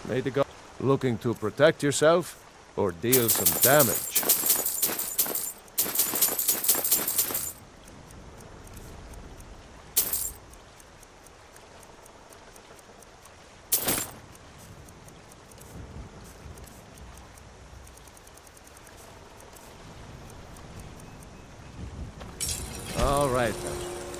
May the god looking to protect yourself or deal some damage. All right then.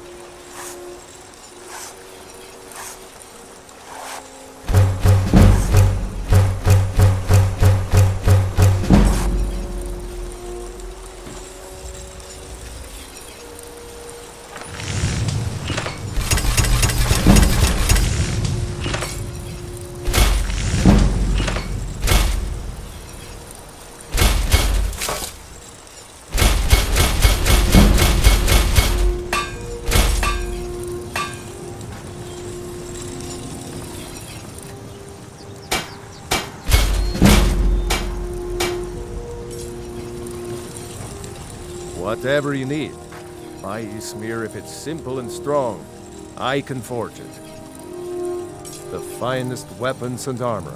Whatever you need. My Ysmir, if it's simple and strong, I can forge it. The finest weapons and armor.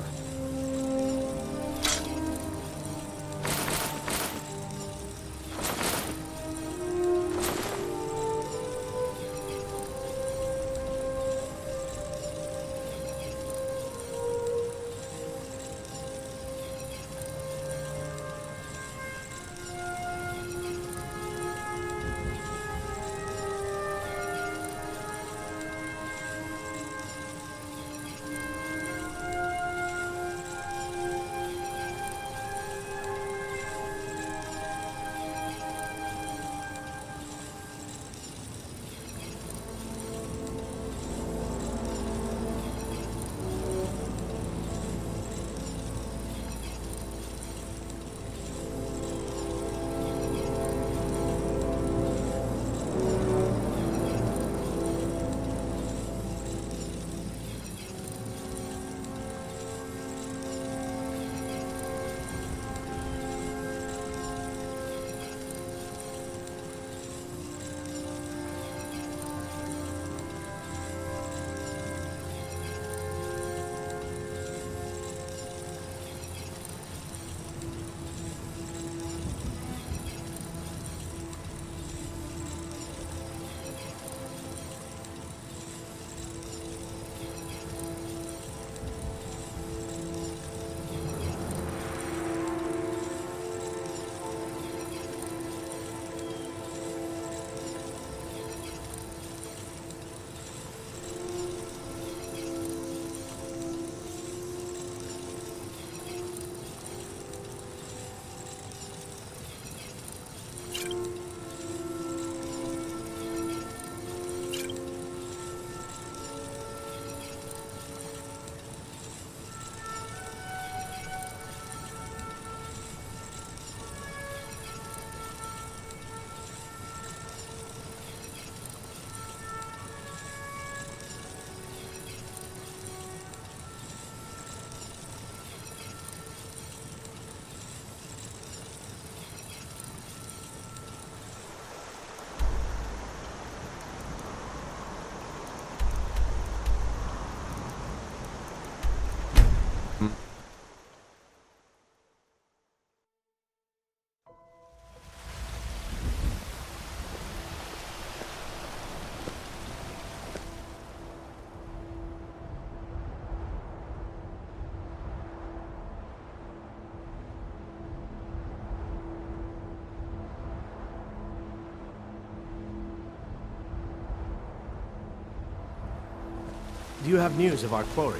Do you have news of our quarry?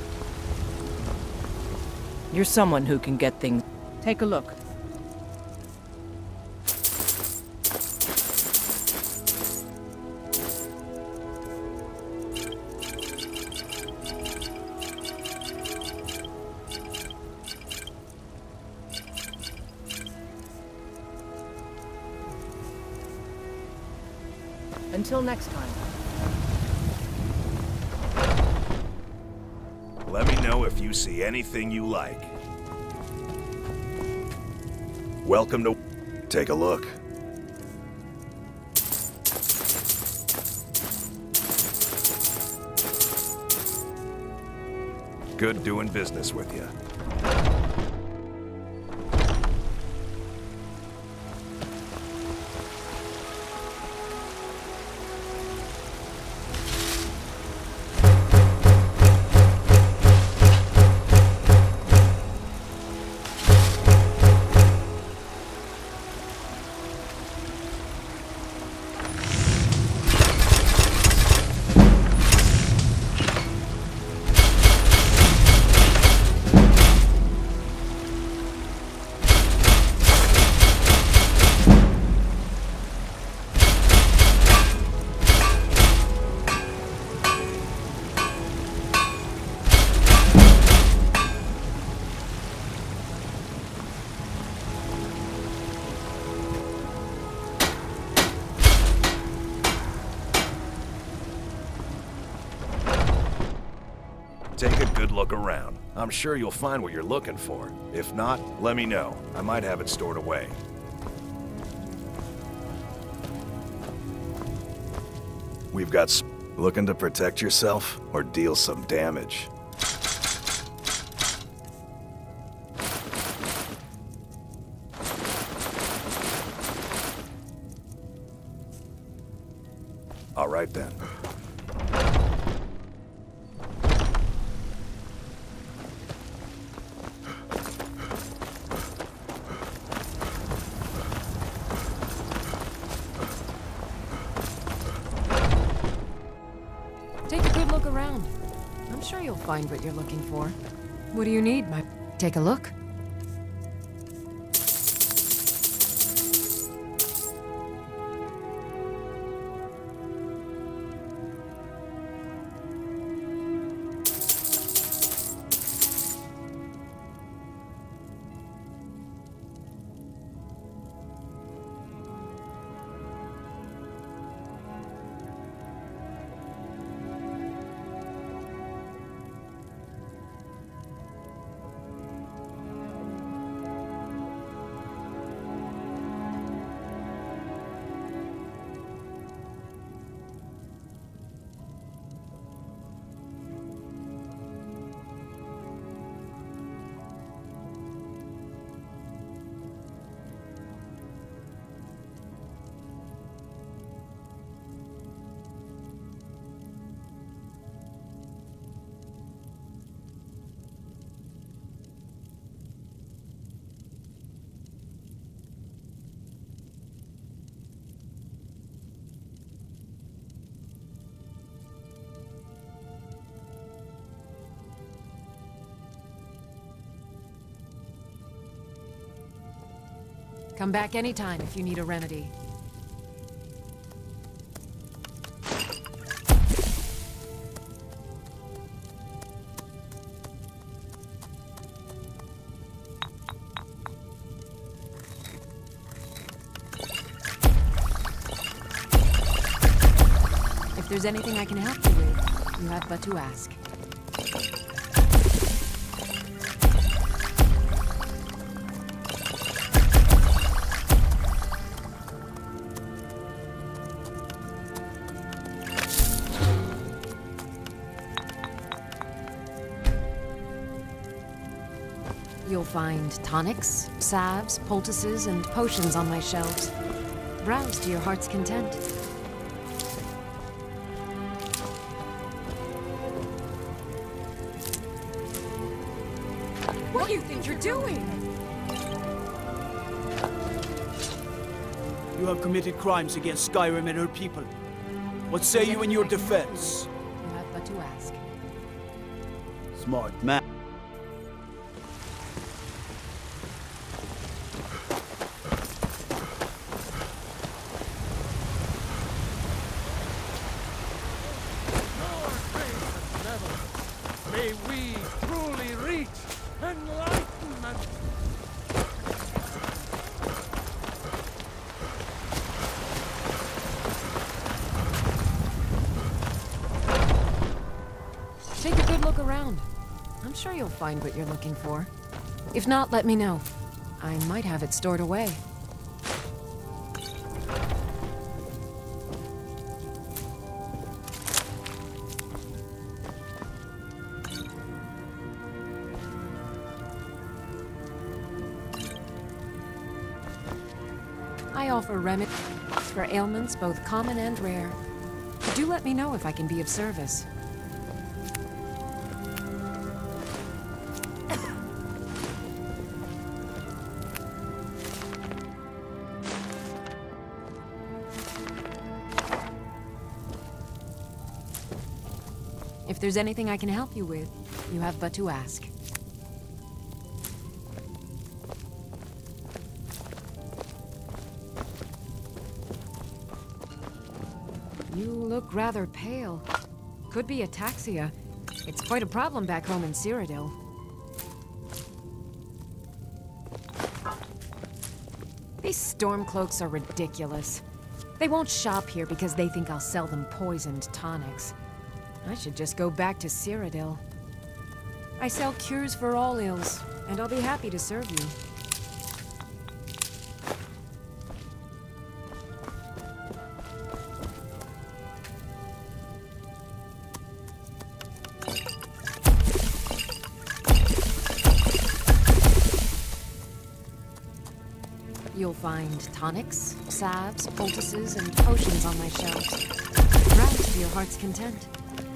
You're someone who can get things. Take a look. Until next time. Let me know if you see anything you like. Welcome to... Take a look. Good doing business with you. Take a good look around. I'm sure you'll find what you're looking for. If not, let me know. I might have it stored away. We've got looking to protect yourself or deal some damage. All right then. Take a good look around. I'm sure you'll find what you're looking for. What do you need, my... Take a look. Come back anytime if you need a remedy. If there's anything I can help you with, you have but to ask. You'll find tonics, salves, poultices, and potions on my shelves. Browse to your heart's content. What do you think you're doing? You have committed crimes against Skyrim and her people. What say you in your defense? You have but to ask. Smart man. May we truly reach enlightenment! Take a good look around. I'm sure you'll find what you're looking for. If not, let me know. I might have it stored away. I offer remedies for ailments both common and rare. Do let me know if I can be of service. If there's anything I can help you with, you have but to ask. You look rather pale. Could be ataxia. It's quite a problem back home in Cyrodiil. These Stormcloaks are ridiculous. They won't shop here because they think I'll sell them poisoned tonics. I should just go back to Cyrodiil. I sell cures for all ills, and I'll be happy to serve you. You'll find tonics, salves, poultices, and potions on my shelves. Browse to your heart's content.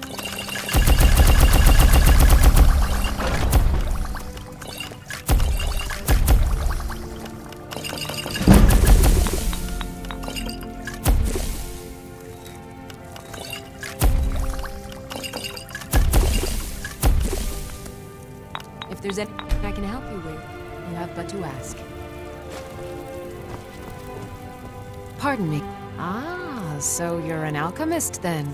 If there's anything I can help you with, you have but to ask. Pardon me. Ah, so you're an alchemist then?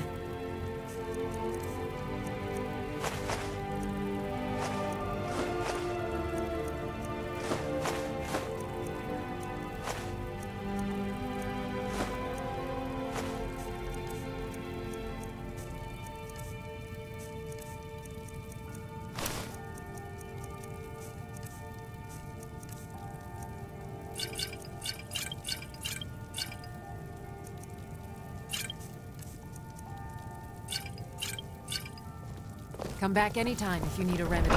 Come back anytime if you need a remedy.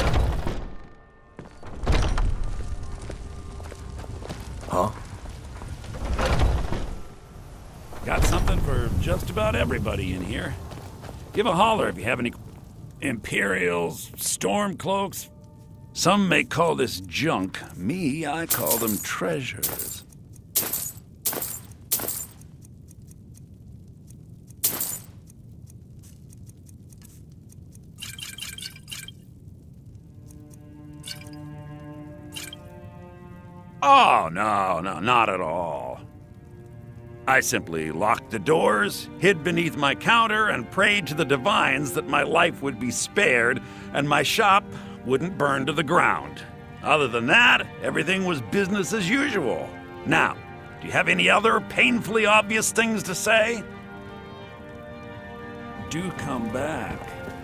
Huh? Got something for just about everybody in here. Give a holler if you have any Imperials, Stormcloaks. Some may call this junk. Me, I call them treasures. Oh, no, not at all. I simply locked the doors, hid beneath my counter, and prayed to the divines that my life would be spared and my shop wouldn't burn to the ground. Other than that, everything was business as usual. Now, do you have any other painfully obvious things to say? Do come back.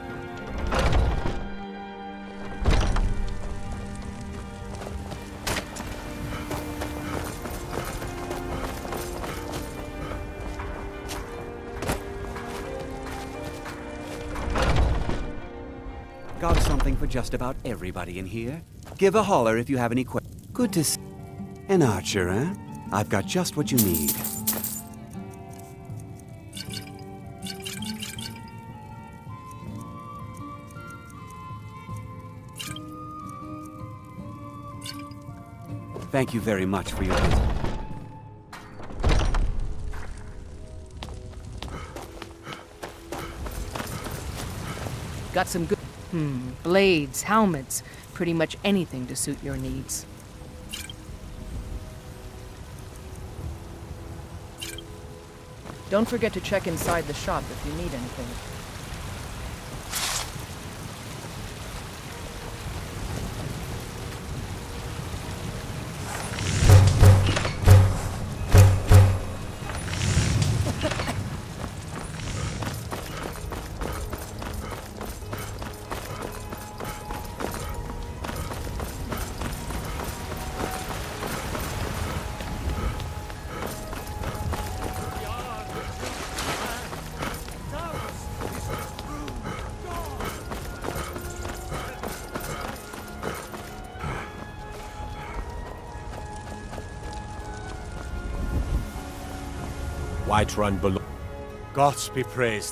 Got something for just about everybody in here. Give a holler if you have any questions. Good to see. An archer, eh? I've got just what you need. Thank you very much for your visit. Got some good... blades, helmets, pretty much anything to suit your needs. Don't forget to check inside the shop if you need anything. Whiterun below. Gods be praised.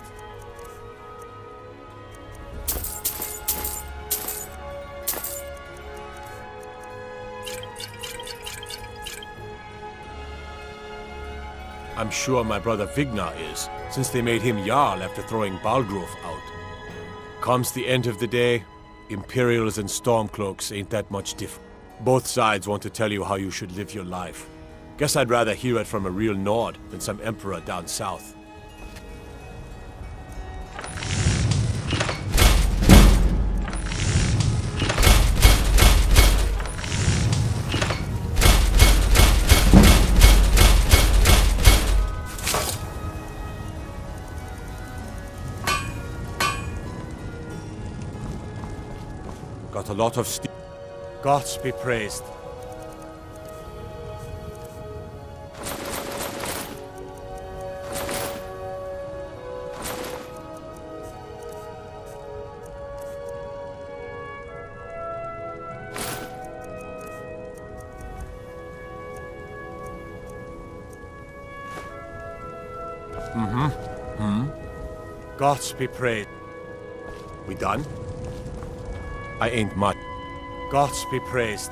I'm sure my brother Vignar is, since they made him Jarl after throwing Balgruf out. Comes the end of the day, Imperials and Stormcloaks ain't that much different. Both sides want to tell you how you should live your life. Guess I'd rather hear it from a real Nord than some emperor down south. Got a lot of steel. Gods be praised. Gods be praised. We done? I ain't much. Gods be praised.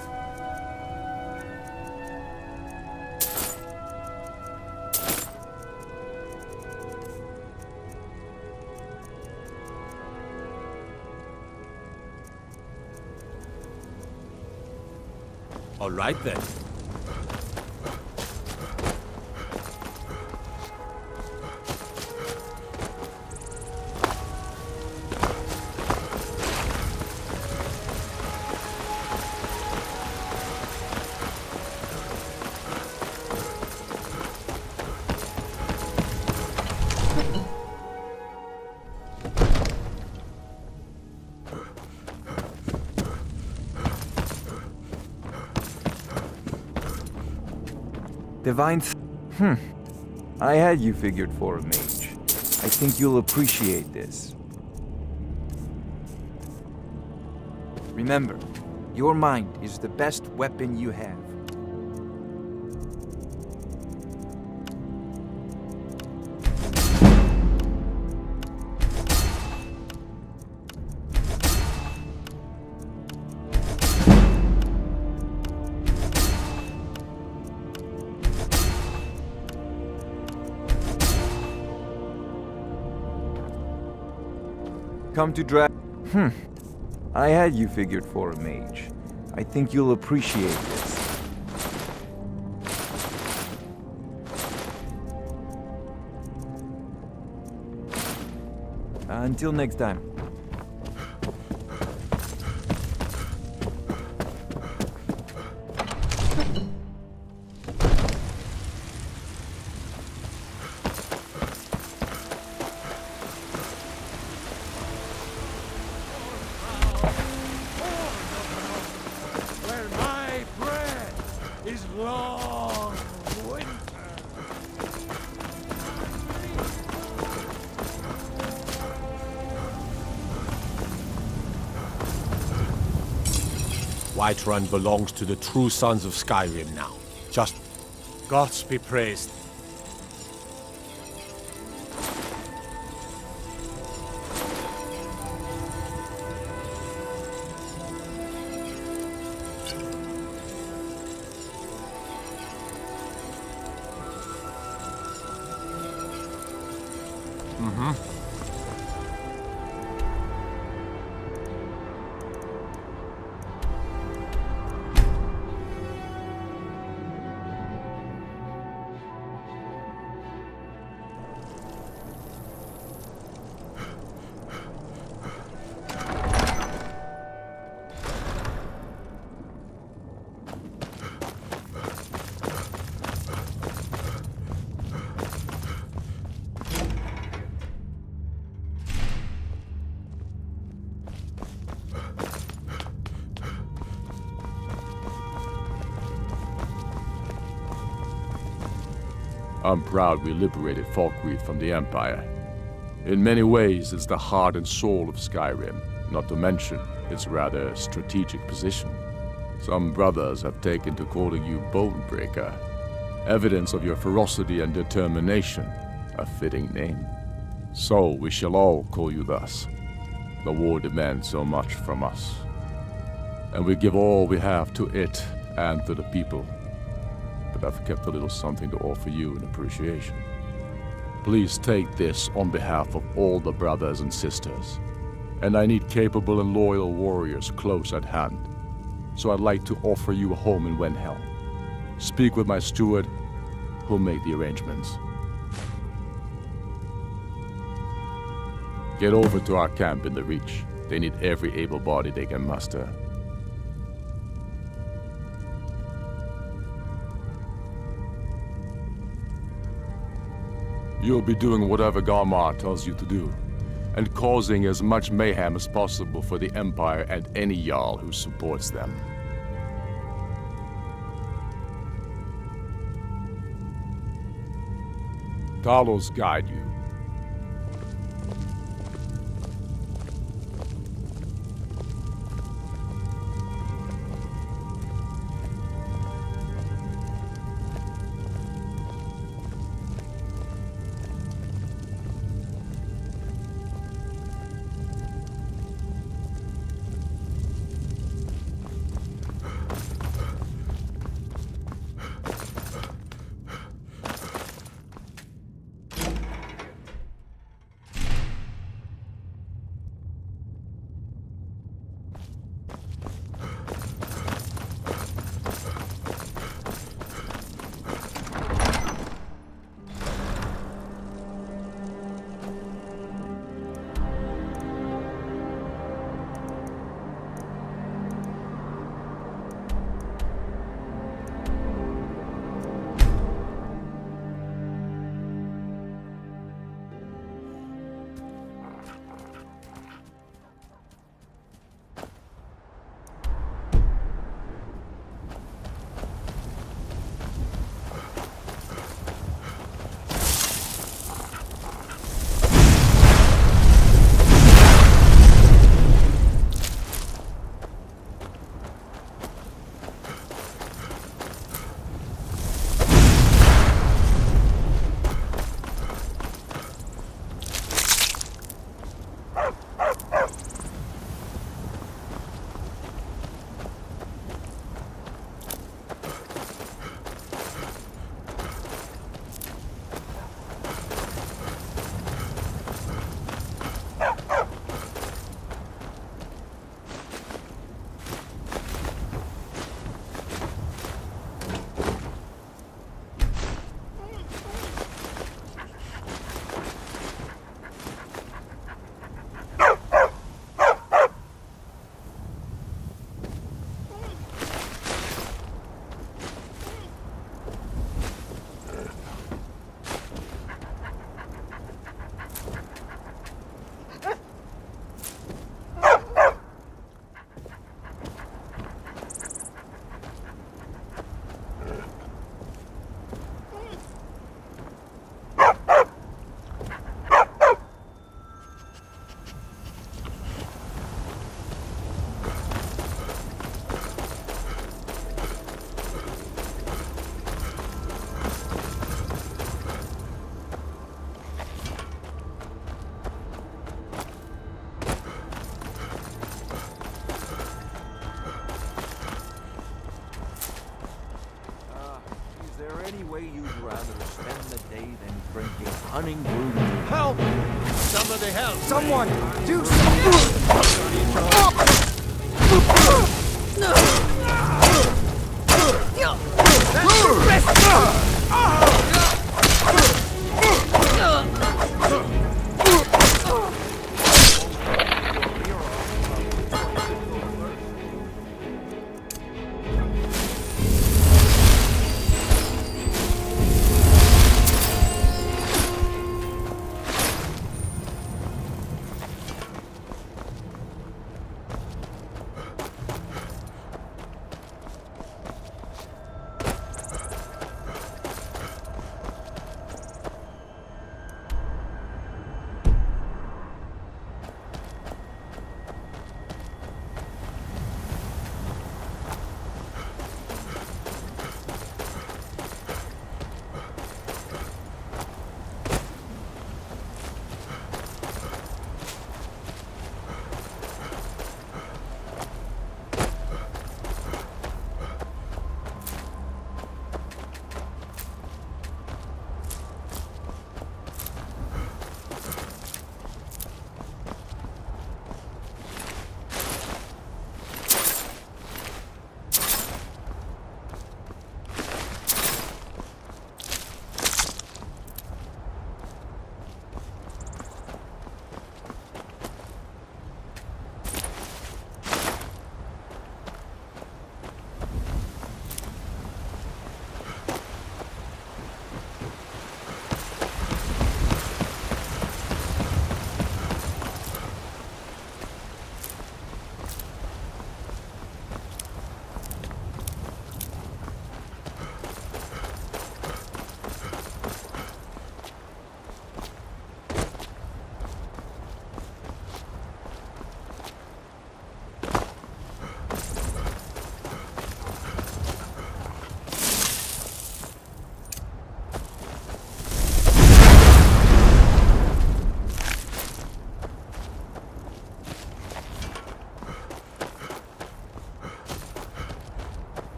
All right then. Divine I had you figured for a mage. I think you'll appreciate this. Remember, your mind is the best weapon you have. Come to I had you figured for a mage. I think you'll appreciate this. Until next time. Whiterun belongs to the true sons of Skyrim now. Just gods be praised. I'm proud we liberated Falkreath from the Empire. In many ways, it's the heart and soul of Skyrim, not to mention its rather strategic position. Some brothers have taken to calling you Bonebreaker. Evidence of your ferocity and determination. A fitting name. So we shall all call you thus. The war demands so much from us. And we give all we have to it and to the people. But I've kept a little something to offer you in appreciation. Please take this on behalf of all the brothers and sisters. And I need capable and loyal warriors close at hand. So I'd like to offer you a home in Wenhelm. Speak with my steward, who'll make the arrangements. Get over to our camp in the Reach. They need every able body they can muster. You'll be doing whatever Garmar tells you to do, and causing as much mayhem as possible for the Empire and any Jarl who supports them. Talos guide you. Hunting brew. Help! Somebody help! Someone! Do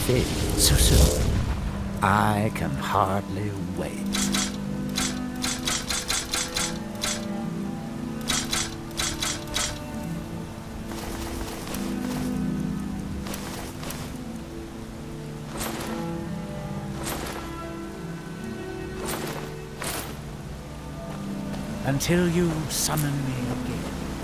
fit so soon. I can hardly wait. Until you summon me again.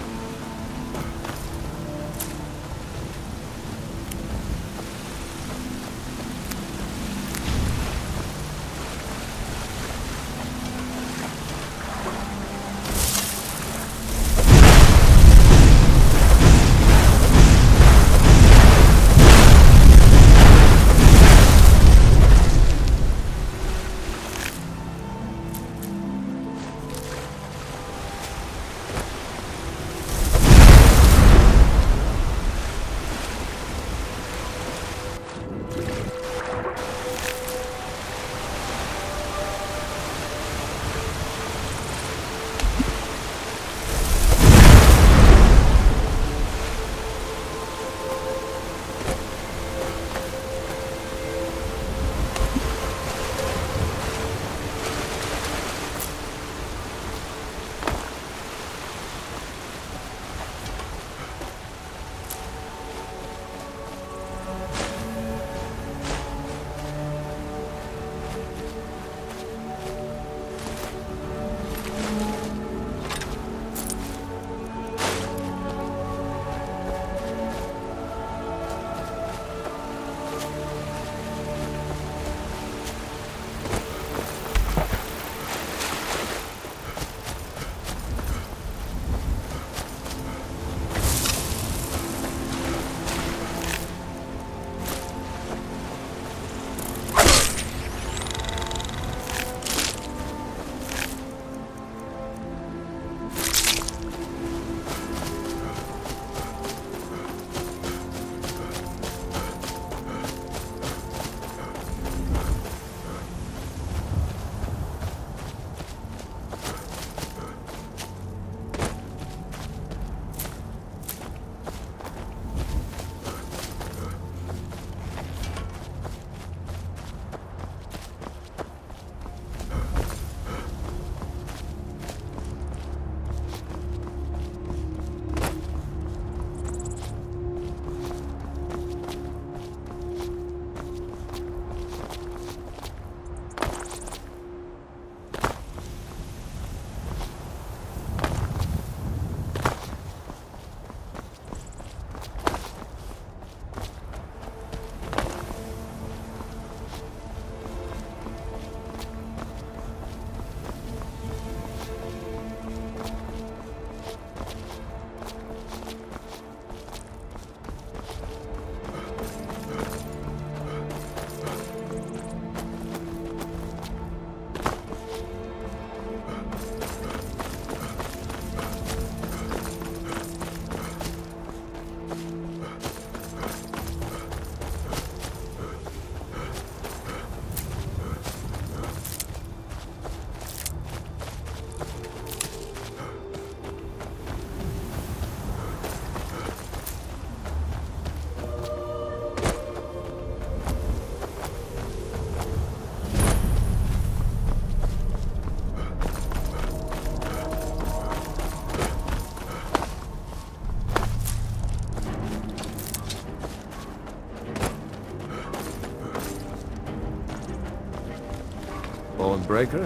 Bonebreaker?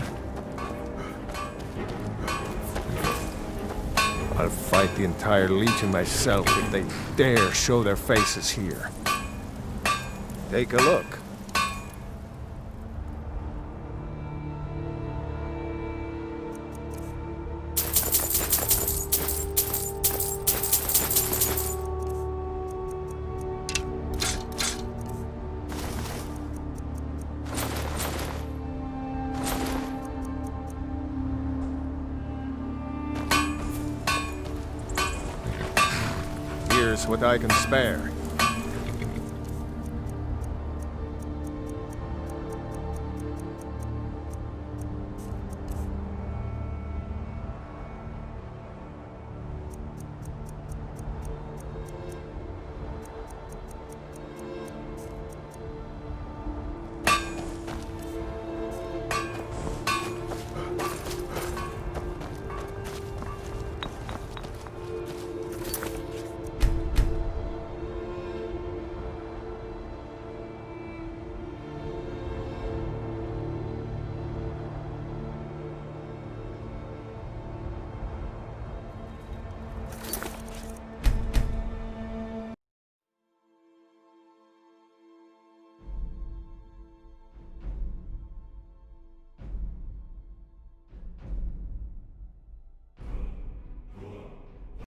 I'll fight the entire Legion myself if they dare show their faces here. Take a look. Here's what I can spare.